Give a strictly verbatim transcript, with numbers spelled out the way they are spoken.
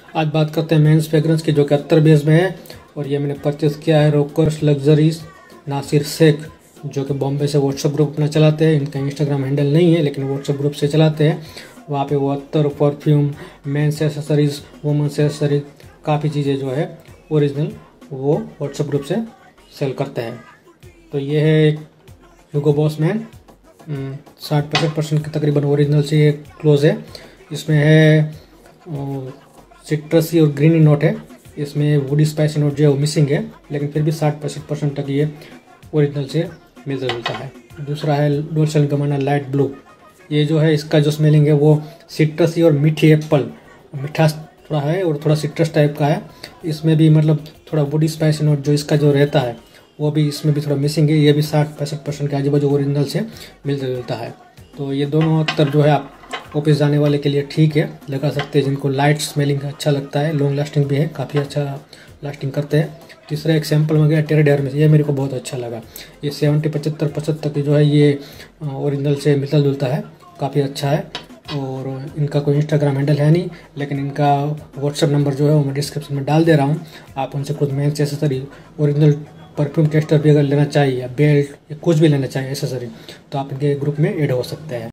आज बात करते हैं मेंस फ्रेग्रेंस की, जो कि अत्तर बेस में है और ये मैंने परचेस किया है रोकर्स लग्जरीज नासिर शेख, जो कि बॉम्बे से व्हाट्सएप ग्रुप अपना चलाते हैं। इनका इंस्टाग्राम हैंडल नहीं है लेकिन व्हाट्सएप ग्रुप से चलाते हैं। वहाँ पे वो अत्तर, perfume, men's accessories, women's accessories, काफ़ी चीज़ें जो है ओरिजिनल वो व्हाट्सएप ग्रुप से सेल करते हैं। तो ये है एक ह्यूगो बॉस मैन, साठ पैंसठ परसेंट के तकरीबन ओरिजिनल से ये क्लोज है। इसमें है सिट्रसी और ग्रीनी नोट है, इसमें वुडी स्पाइसी नोट जो है वो मिसिंग है, लेकिन फिर भी साठ पैंसठ परसेंट तक ये ओरिजिनल से मिलता जुलता है। दूसरा है Dolce and Gabbana light blue. ये जो है इसका जो स्मेलिंग है वो सिट्रसी और मीठी एप्पल, मिठास थोड़ा है और थोड़ा सिट्रस टाइप का है। इसमें भी मतलब थोड़ा वुडी स्पाइसी नोट जो इसका जो रहता है वो भी इसमें भी थोड़ा मिसिंग है। ये भी साठ पैंसठ परसेंट के आजू बाजू ओरिजिनल से मिलता जुलता है। तो ये दोनों अत्तर जो है आप ऑफिस जाने वाले के लिए ठीक है, लगा सकते हैं। जिनको लाइट स्मेलिंग अच्छा लगता है, लॉन्ग लास्टिंग भी है, काफ़ी अच्छा लास्टिंग करते हैं। तीसरा एक सैम्पल में गया टेरा डेयर में, ये मेरे को बहुत अच्छा लगा। ये सेवेंटी पचहत्तर पचहत्तर की जो है ये ओरिजिनल से मिलता जुलता है, काफ़ी अच्छा है। और इनका कोई इंस्टाग्राम हैंडल है नहीं, लेकिन इनका व्हाट्सअप नंबर जो है वो मैं डिस्क्रिप्शन में डाल दे रहा हूँ। आप उनसे खुद men's accessory, original perfume tester भी अगर लेना चाहिए या बेल्ट या कुछ भी लेना चाहिए एसेसरी, तो आप इनके ग्रुप में ऐड हो सकते हैं।